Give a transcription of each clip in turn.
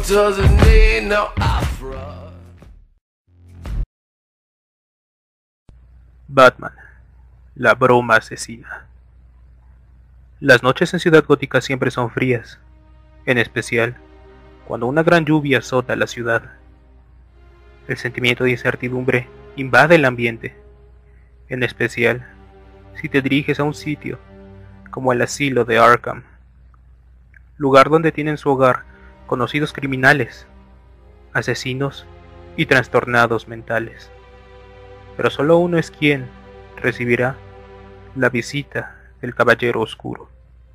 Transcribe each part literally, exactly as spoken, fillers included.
doesn't need no afro. Batman, la broma asesina. Las noches en Ciudad Gótica siempre son frías, en especial cuando una gran lluvia azota la ciudad. El sentimiento de incertidumbre invade el ambiente, en especial si te diriges a un sitio como el asilo de Arkham, lugar donde tienen su hogar conocidos criminales, asesinos y trastornados mentales. Pero solo uno es quien recibirá la visita del Caballero Oscuro.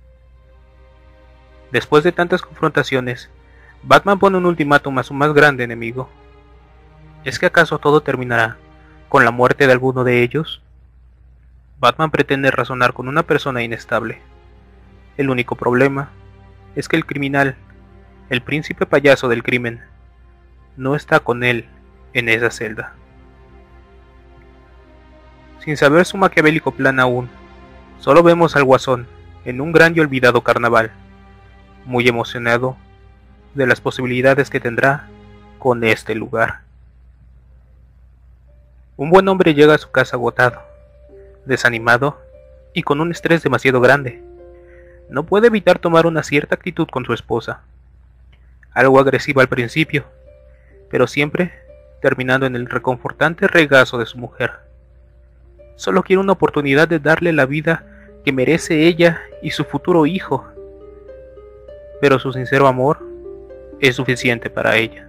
Después de tantas confrontaciones, Batman pone un ultimátum a su más grande enemigo. ¿Es que acaso todo terminará con la muerte de alguno de ellos? Batman pretende razonar con una persona inestable. El único problema es que el criminal, el príncipe payaso del crimen, no está con él en esa celda. Sin saber su maquiavélico plan aún, solo vemos al Guasón en un gran y olvidado carnaval, muy emocionado de las posibilidades que tendrá con este lugar. Un buen hombre llega a su casa agotado, desanimado y con un estrés demasiado grande. No puede evitar tomar una cierta actitud con su esposa, algo agresiva al principio, pero siempre terminando en el reconfortante regazo de su mujer. Solo quiere una oportunidad de darle la vida que merece ella y su futuro hijo, pero su sincero amor es suficiente para ella.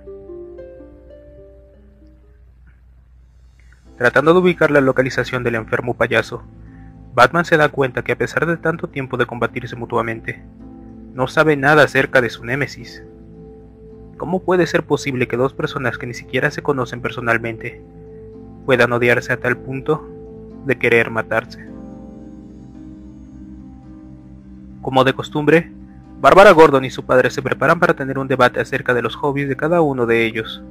Tratando de ubicar la localización del enfermo payaso, Batman se da cuenta que a pesar de tanto tiempo de combatirse mutuamente, no sabe nada acerca de su némesis. ¿Cómo puede ser posible que dos personas que ni siquiera se conocen personalmente puedan odiarse a tal punto de querer matarse? Como de costumbre, Bárbara Gordon y su padre se preparan para tener un debate acerca de los hobbies de cada uno de ellos,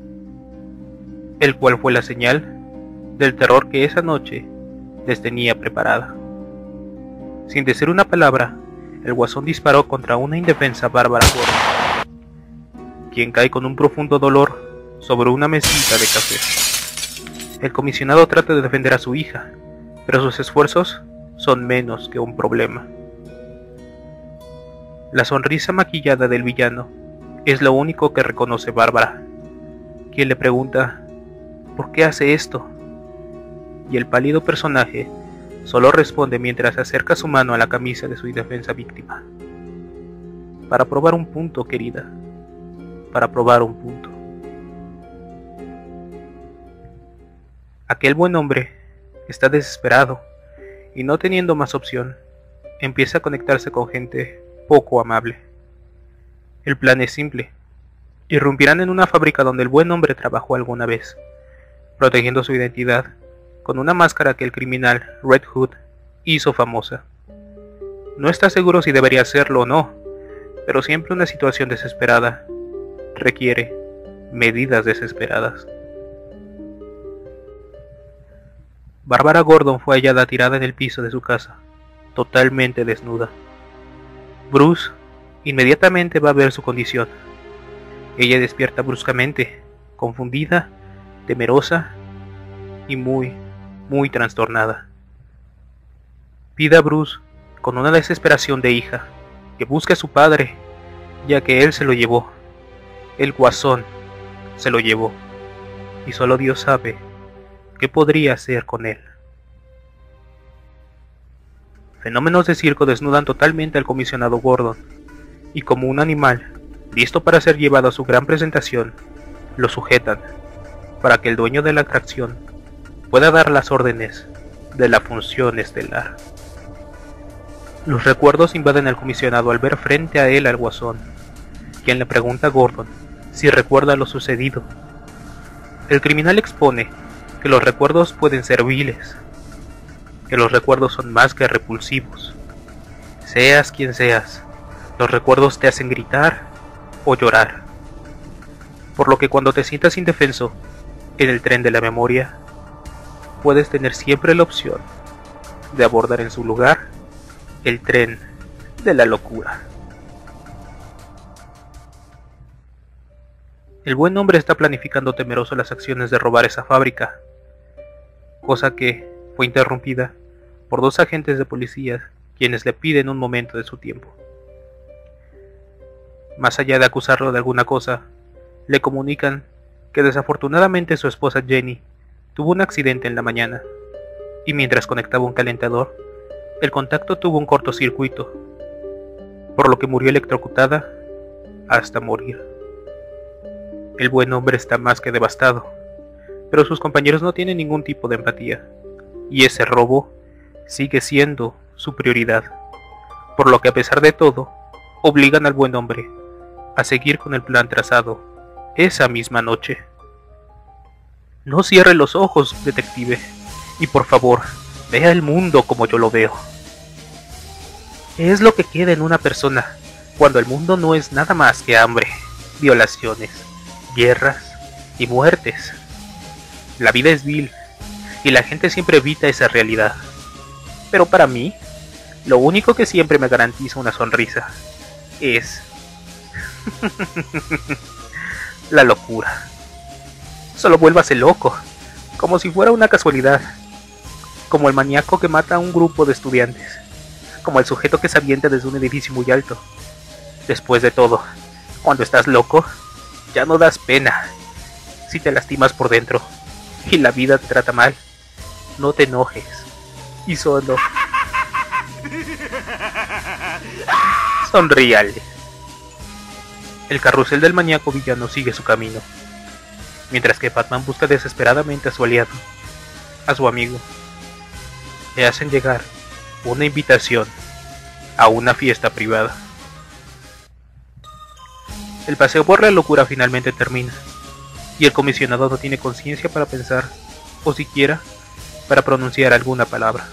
el cual fue la señal del terror que esa noche les tenía preparada. Sin decir una palabra, el Guasón disparó contra una indefensa Bárbara Gordon, quien cae con un profundo dolor sobre una mesita de café. El comisionado trata de defender a su hija, pero sus esfuerzos son menos que un problema. La sonrisa maquillada del villano es lo único que reconoce Bárbara, quien le pregunta ¿por qué hace esto? Y el pálido personaje solo responde mientras acerca su mano a la camisa de su indefensa víctima. Para probar un punto, querida, para probar un punto. Aquel buen hombre está desesperado y no teniendo más opción, empieza a conectarse con gente poco amable. El plan es simple. Irrumpirán en una fábrica donde el buen hombre trabajó alguna vez, protegiendo su identidad con una máscara que el criminal Red Hood hizo famosa. No está seguro si debería hacerlo o no, pero siempre una situación desesperada requiere medidas desesperadas. Bárbara Gordon fue hallada tirada en el piso de su casa, totalmente desnuda. Bruce inmediatamente va a ver su condición. Ella despierta bruscamente, confundida, temerosa y muy, muy trastornada. Pide a Bruce, con una desesperación de hija, que busque a su padre, ya que él se lo llevó. El Guasón se lo llevó, y solo Dios sabe qué podría hacer con él. Fenómenos de circo desnudan totalmente al comisionado Gordon, y como un animal, listo para ser llevado a su gran presentación, lo sujetan, para que el dueño de la atracción pueda dar las órdenes de la función estelar. Los recuerdos invaden al comisionado al ver frente a él al Guasón, quien le pregunta a Gordon si recuerda lo sucedido. El criminal expone que los recuerdos pueden ser viles, que los recuerdos son más que repulsivos. Seas quien seas, los recuerdos te hacen gritar o llorar. Por lo que cuando te sientas indefenso en el tren de la memoria, puedes tener siempre la opción de abordar en su lugar el tren de la locura. El buen hombre está planificando temeroso las acciones de robar esa fábrica, cosa que fue interrumpida por dos agentes de policía quienes le piden un momento de su tiempo. Más allá de acusarlo de alguna cosa, le comunican que desafortunadamente su esposa Jenny tuvo un accidente en la mañana, y mientras conectaba un calentador, el contacto tuvo un cortocircuito, por lo que murió electrocutada hasta morir. El buen hombre está más que devastado, pero sus compañeros no tienen ningún tipo de empatía, y ese robo sigue siendo su prioridad, por lo que a pesar de todo, obligan al buen hombre a seguir con el plan trazado esa misma noche. No cierre los ojos, detective, y por favor, vea el mundo como yo lo veo. ¿Qué es lo que queda en una persona cuando el mundo no es nada más que hambre, violaciones, guerras y muertes? La vida es vil, y la gente siempre evita esa realidad. Pero para mí, lo único que siempre me garantiza una sonrisa es la locura. Solo vuélvase loco, como si fuera una casualidad, como el maníaco que mata a un grupo de estudiantes, como el sujeto que se avienta desde un edificio muy alto. Después de todo, cuando estás loco, ya no das pena. Si te lastimas por dentro y la vida te trata mal, no te enojes y solo sonríale. El carrusel del maníaco villano sigue su camino, mientras que Batman busca desesperadamente a su aliado, a su amigo. Le hacen llegar una invitación a una fiesta privada. El paseo por la locura finalmente termina, y el comisionado no tiene conciencia para pensar, o siquiera para pronunciar alguna palabra.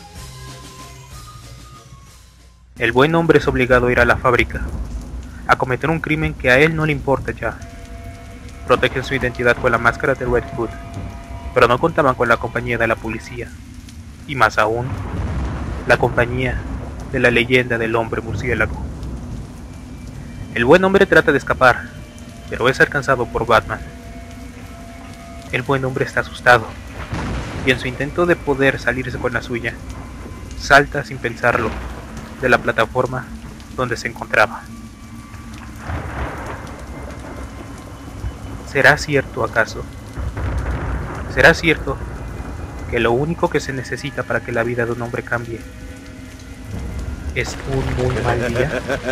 El buen hombre es obligado a ir a la fábrica, a cometer un crimen que a él no le importa ya. Protegen su identidad con la máscara de Red Hood, pero no contaban con la compañía de la policía, y más aún, la compañía de la leyenda del hombre murciélago. El buen hombre trata de escapar, pero es alcanzado por Batman. El buen hombre está asustado, y en su intento de poder salirse con la suya, salta sin pensarlo de la plataforma donde se encontraba. ¿Será cierto acaso? ¿Será cierto que lo único que se necesita para que la vida de un hombre cambie es un muy mal día?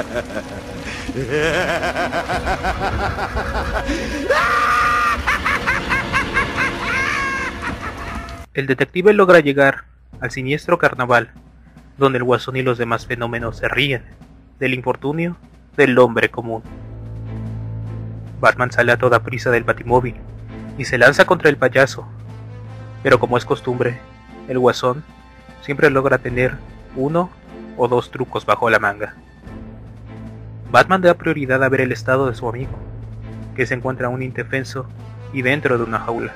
El detective logra llegar al siniestro carnaval, donde el Guasón y los demás fenómenos se ríen del infortunio del hombre común. Batman sale a toda prisa del Batimóvil y se lanza contra el payaso, pero como es costumbre, el Guasón siempre logra tener uno o dos trucos bajo la manga. Batman da prioridad a ver el estado de su amigo, que se encuentra aún indefenso y dentro de una jaula.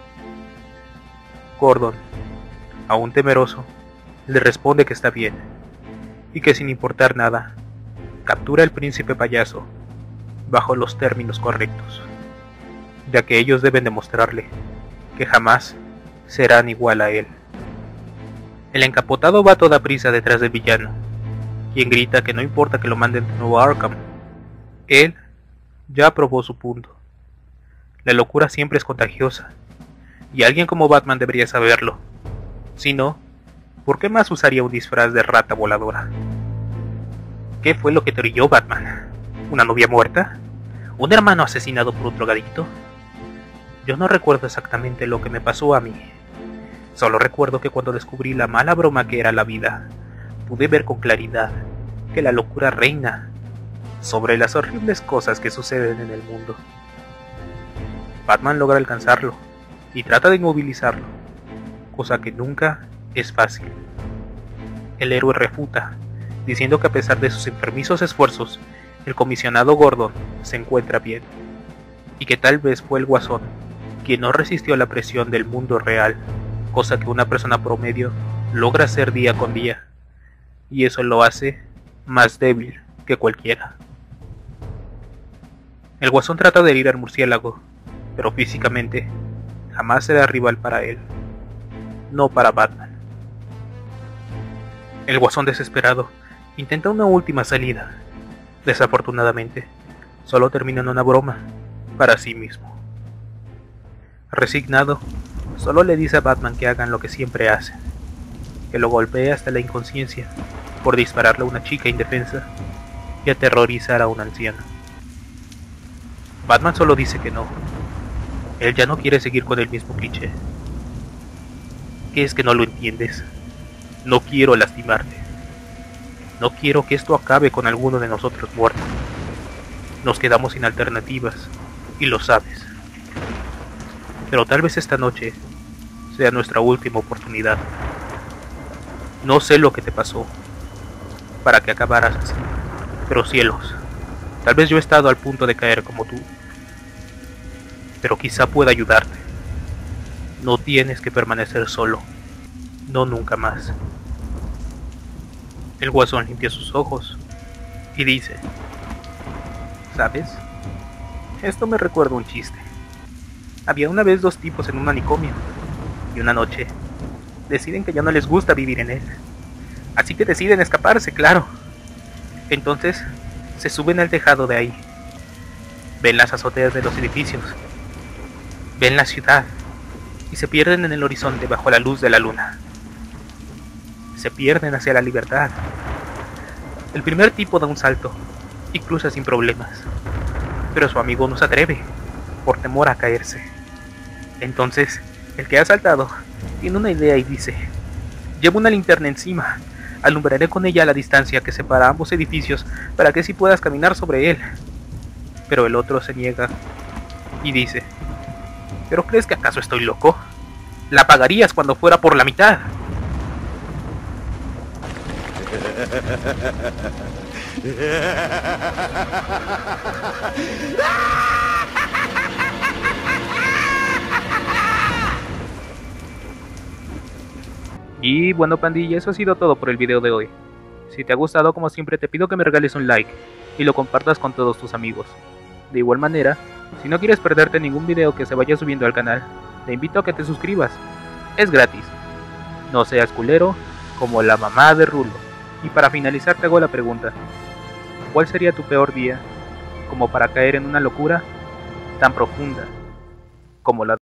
Gordon, aún temeroso, le responde que está bien, y que sin importar nada, captura al príncipe payaso bajo los términos correctos, ya que ellos deben demostrarle que jamás serán igual a él. El encapotado va a toda prisa detrás del villano, quien grita que no importa que lo manden de nuevo a Arkham, él ya aprobó su punto. La locura siempre es contagiosa, y alguien como Batman debería saberlo. Si no, ¿por qué más usaría un disfraz de rata voladora? ¿Qué fue lo que te orilló, Batman? ¿Una novia muerta? ¿Un hermano asesinado por un drogadicto? Yo no recuerdo exactamente lo que me pasó a mí. Solo recuerdo que cuando descubrí la mala broma que era la vida, pude ver con claridad que la locura reina sobre las horribles cosas que suceden en el mundo. Batman logra alcanzarlo y trata de inmovilizarlo, cosa que nunca es fácil. El héroe refuta, diciendo que a pesar de sus enfermizos esfuerzos, el comisionado Gordon se encuentra bien, y que tal vez fue el Guasón quien no resistió la presión del mundo real, cosa que una persona promedio logra hacer día con día, y eso lo hace más débil que cualquiera. El Guasón trata de herir al murciélago, pero físicamente jamás será rival para él, no para Batman. El Guasón, desesperado, intenta una última salida. Desafortunadamente, solo termina en una broma para sí mismo. Resignado, solo le dice a Batman que hagan lo que siempre hacen, que lo golpee hasta la inconsciencia por dispararle a una chica indefensa y aterrorizar a un anciano. Batman solo dice que no. Él ya no quiere seguir con el mismo cliché. ¿Qué es que no lo entiendes? No quiero lastimarte. No quiero que esto acabe con alguno de nosotros muertos. Nos quedamos sin alternativas, y lo sabes. Pero tal vez esta noche sea nuestra última oportunidad. No sé lo que te pasó para que acabaras así, pero cielos, tal vez yo he estado al punto de caer como tú. Pero quizá pueda ayudarte. No tienes que permanecer solo. No nunca más. El Guasón limpia sus ojos y dice: ¿sabes? Esto me recuerda un chiste. Había una vez dos tipos en un manicomio, y una noche deciden que ya no les gusta vivir en él. Así que deciden escaparse, claro. Entonces se suben al tejado de ahí. Ven las azoteas de los edificios. Ven la ciudad. Y se pierden en el horizonte bajo la luz de la luna. Se pierden hacia la libertad. El primer tipo da un salto y cruza sin problemas. Pero su amigo no se atreve, por temor a caerse. Entonces, el que ha saltado tiene una idea y dice: llevo una linterna encima. Alumbraré con ella la distancia que separa ambos edificios para que así puedas caminar sobre él. Pero el otro se niega y dice: ¿pero crees que acaso estoy loco? La apagarías cuando fuera por la mitad. Y bueno, pandilla, eso ha sido todo por el video de hoy. Si te ha gustado, como siempre, te pido que me regales un like y lo compartas con todos tus amigos. De igual manera, si no quieres perderte ningún video que se vaya subiendo al canal, te invito a que te suscribas. Es gratis. No seas culero como la mamá de Rulo. Y para finalizar te hago la pregunta: ¿cuál sería tu peor día como para caer en una locura tan profunda como la